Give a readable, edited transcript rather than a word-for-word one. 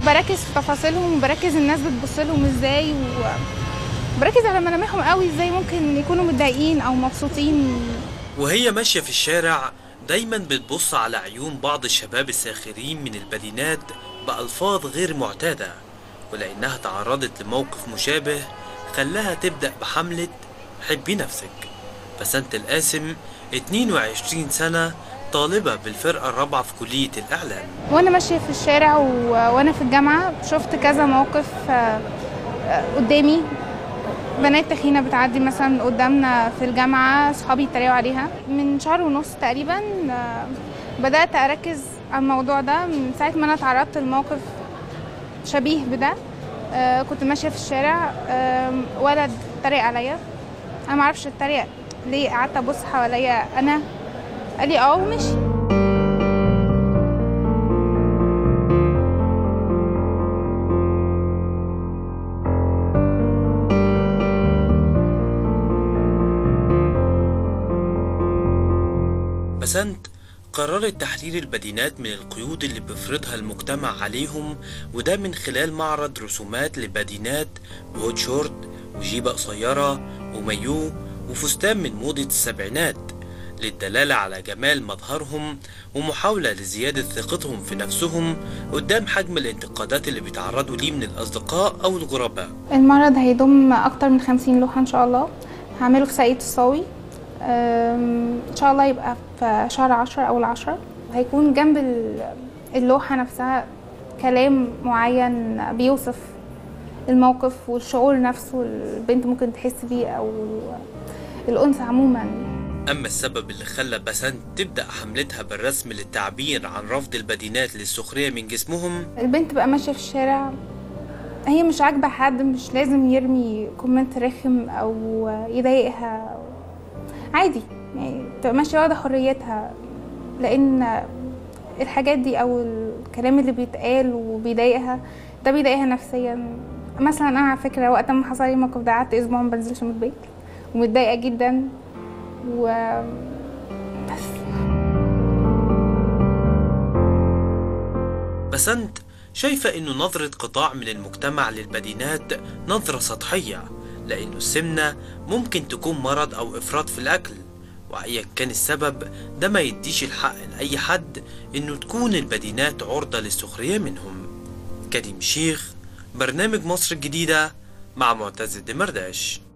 بركز في تفاصيلهم وبركز الناس بتبص لهم ازاي، وبركز على ملامحهم قوي ازاي ممكن يكونوا متضايقين او مبسوطين. وهي ماشية في الشارع دايما بتبص على عيون بعض الشباب الساخرين من البدينات بألفاظ غير معتادة، ولأنها تعرضت لموقف مشابه خلاها تبدأ بحملة حبي نفسك. بسنت القاسم 22 سنة، طالبة بالفرقة الرابعة في كلية الإعلام. وانا ماشيه في الشارع وانا في الجامعه شفت كذا موقف قدامي، بنات تخينه بتعدي مثلا قدامنا في الجامعه، صحابي يتريقوا عليها. من شهر ونص تقريبا بدات اركز على الموضوع ده، من ساعه ما انا تعرضت لموقف شبيه بده. كنت ماشيه في الشارع، ولد اتريق عليا، انا ما اعرفش اتريق ليه، قعدت ابص حواليا انا، قال لي ومشي. بسنت قررت تحرير البدينات من القيود اللي بيفرضها المجتمع عليهم، وده من خلال معرض رسومات لبدينات بهوت شورت وجيبة قصيرة ومايو وفستان من موضة السبعينات، للدلالة على جمال مظهرهم ومحاولة لزيادة ثقتهم في نفسهم قدام حجم الانتقادات اللي بيتعرضوا ليه من الأصدقاء أو الغرباء. المعرض هيضم أكتر من 50 لوحة إن شاء الله، هعمله في ساقية الصاوي، إن شاء الله يبقى في شهر 10 أول 10. هيكون جنب اللوحة نفسها كلام معين بيوصف الموقف والشعور نفسه البنت ممكن تحس بيه أو الأنثى عموما. أما السبب اللي خلى بسنت تبدأ حملتها بالرسم للتعبير عن رفض البدينات للسخرية من جسمهم، البنت بقى ماشية في الشارع هي مش عاجبة حد، مش لازم يرمي كومنت رخم أو يضايقها، عادي يعني تبقى ماشية واخدة حريتها، لأن الحاجات دي أو الكلام اللي بيتقال وبيضايقها ده بيضايقها نفسيا. مثلا أنا على فكرة وقت ما حصل لي الموقف ده قعدت أسبوع ما بنزلش من البيت ومتضايقة جدا بس. بسنت شايفة إنه نظرة قطاع من المجتمع للبدينات نظرة سطحية، لأنه السمنة ممكن تكون مرض أو إفراط في الأكل، وأيا كان السبب ده ما يديش الحق لأي حد إنه تكون البدينات عرضة للسخرية منهم. كريم شيخ، برنامج مصر الجديدة، مع معتز الدمرداش.